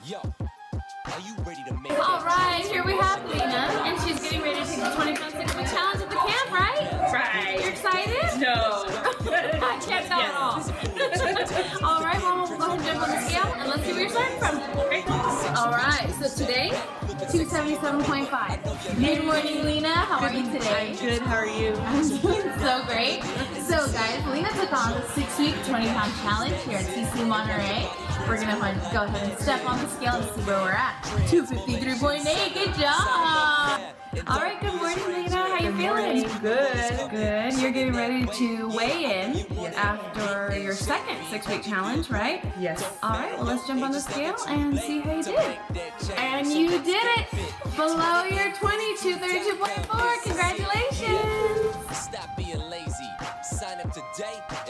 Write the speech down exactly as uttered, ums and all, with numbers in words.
All right, here we have Lena, and she's getting ready to take the twenty pound six foot challenge at the camp, right? Right. You're excited? No. I can't tell at all. All right, well, we'll go ahead and jump on the scale, and let's see where you're starting from. Okay. All right, so today, two seventy-seven point five. Good morning, Lena. How are you today? I'm good. How are you? I'm doing so great. So, guys, Lena took on the six-week, twenty pound challenge here at T C Monterey. We're going to go ahead and step on the scale and see where we're at. two fifty-three point eight. Good job. All right, good morning, Lena. How you feeling? Good. Good. You're getting ready to weigh in after your second six-week challenge, right? Yes. All right, well, let's jump on the scale and see how you did. And you did it below your twenty-two thirty-two point four. Congratulations. Stop being lazy. Sign up today.